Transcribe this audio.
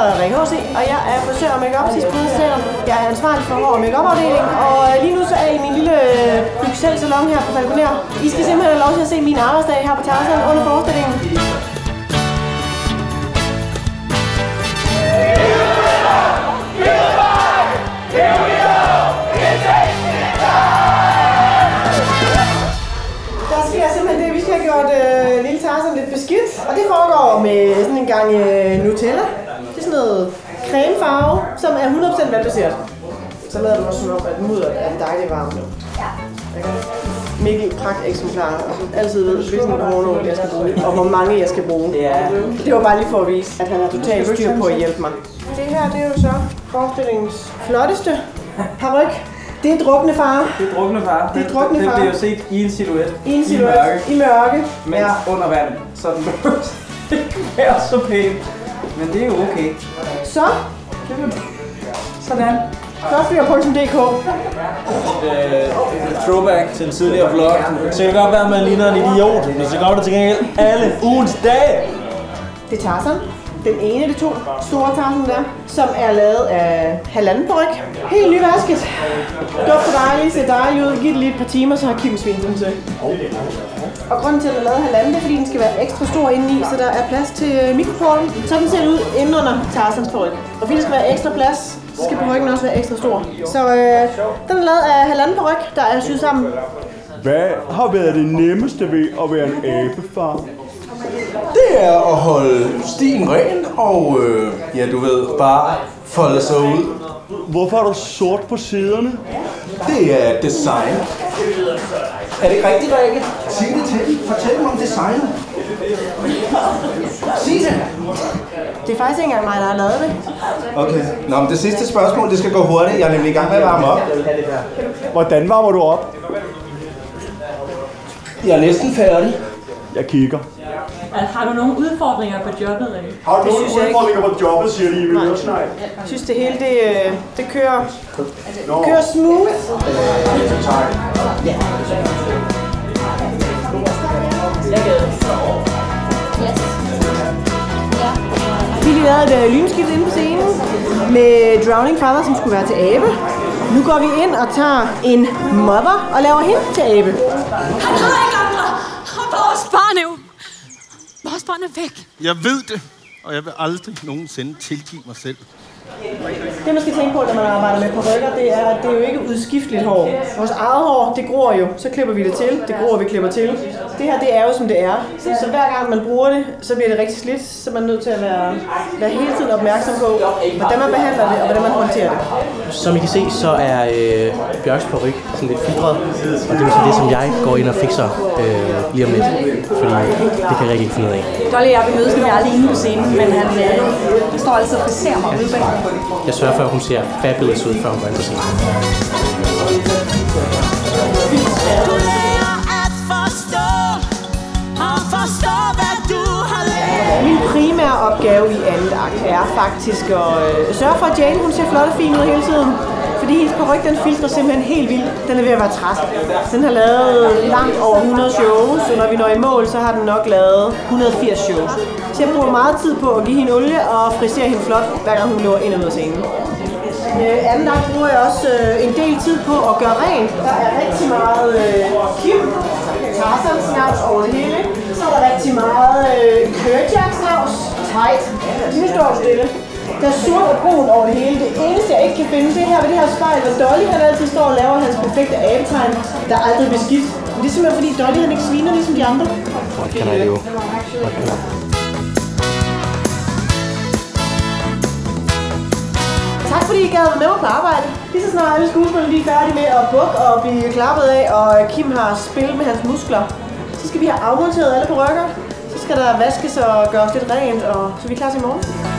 Rikke, også, og jeg er frisør og make-up til Fredericia Theater. Jeg er ansvarlig for hår- og make-up-afdelingen, og lige nu så er jeg i min lille bygge-selv-salon her på Falconer. I skal simpelthen have lov til at se min arbejdsdag her på TARZAN under forestillingen. Der sker simpelthen det, vi skal have gjort lille TARZAN lidt beskidt, og det foregår med sådan en gang Nutella. Det er sådan noget cremefarve, som er 100% vandbaseret. Så lader du også sådan op, at mudder er dejligt varmt. Mikkel, pragt-eksemplar. Altid ved, hvilken hormonol jeg skal bruge, og hvor mange jeg skal bruge. Det var bare lige for at vise, at han har totalt styr på at hjælpe mig. Det her, det er jo så forestillingens flotteste paryk. Det er drukne far. Det er drukne far. Det er drukne far. Det bliver jo set i en silhuet. I en silhuet. I mørke. Men under vand. Så den er så pæn. Men det er jo okay. Så. Sådan. Førstfyr.dk Throwback til en tidligere vlog. Så kan det godt være, at man ligner en idiot. Men så går det til gengæld alle ugens dage. Det er TARZAN. Den ene af de to store TARZAN der, som er lavet af halvanden paryk. Helt nyvasket. Dufter dejligt, ser dejligt ud. Giv det lige et par timer, så har Kim svindt den til. Og grunden til at den er lavet halvanden, det er fordi den skal være ekstra stor indeni, så der er plads til mikrofonen. Sådan ser det ud inden under TARZANs paryk. Og fordi der skal være ekstra plads, så skal parykken også være ekstra stor. Så den er lavet af halvanden paryk, der er syet sammen. Hvad har været det nemmeste ved at være en abefar? Det er at holde stien ren og, ja du ved, bare folde sig ud. Hvorfor er du sort på siderne? Det er design. Er det ikke rigtigt, Rikke? Sig det til. Fortæl mig om designet. Sig det. Det er faktisk ikke engang mig, der har lavet det. Okay. Nå, men det sidste spørgsmål, det skal gå hurtigt. Jeg er nemlig i gang med at varme op. Hvordan varmer du op? Jeg er næsten færdig. Jeg kigger. Har du nogle udfordringer på jobbet, Rikke? Har du nogle udfordringer på jobbet, siger de i min øresnegl? Jeg synes, det hele det kører smooth. Ja. Vi har lavet et lynskift inde på scenen med Drowning Father, som skulle være til abe. Nu går vi ind og tager en mother og laver hende til abe. Han har ikke andre! Vores barn er jo... Vores barn er væk. Jeg ved det, og jeg vil aldrig nogensinde tilgive mig selv. Det, man skal tænke på, når man arbejder med parykker, det er, at det er jo ikke udskifteligt hår. Vores eget hår, det gror jo. Så klipper vi det til. Det gror, vi klipper til. Det her, det er jo, som det er. Så hver gang man bruger det, så bliver det rigtig slidt. Så er man nødt til at være hele tiden opmærksom på, hvordan man behandler det, og hvordan man håndterer det. Som I kan se, så er Bjørks paryk sådan lidt filtret. Og det er så det, som jeg går ind og fikser lige om lidt. Fordi det kan Rikke ikke finde ud af. Dolly og jeg vil mødes, når vi er alene på scenen, men han står altid og friserer mig ude bag. Jeg sørger for, at hun ser fabulous ud, før hun går ind på scenen. Min primære opgave i anden akt er faktisk at sørge for, at Jane hun ser flot og fin ud hele tiden. Fordi hendes paryk, den filtrer simpelthen helt vildt. Den er ved at være træt. Den har lavet langt over 100 shows, og når vi når i mål, så har den nok lavet 180 shows. Så jeg bruger meget tid på at give hende olie og frisere hende flot, hver gang hun løber ind og ud af scenen. Anden dag bruger jeg også en del tid på at gøre rent. Der er rigtig meget Kim, TARZAN-snavs over det hele. Så er der rigtig meget Kørjak-snavs, tight. Nu står det stille. Der er sort og brun over det hele. Det eneste, jeg ikke kan finde, det her ved det her spejl, hvor Dolly han altid står og laver hans perfekte abetegn, der aldrig bliver skidt. Det er simpelthen fordi Dolly han ikke sviner ligesom de andre. What can I do? Tak fordi I gad være med mig på arbejde. Lige så snart alle skuespillerne lige er færdige med at bukke og blive klappet af, og Kim har spillet med hans muskler, så skal vi have afmonteret alle parykker. Så skal der vaskes og gøres lidt rent, og så er vi klar til i morgen.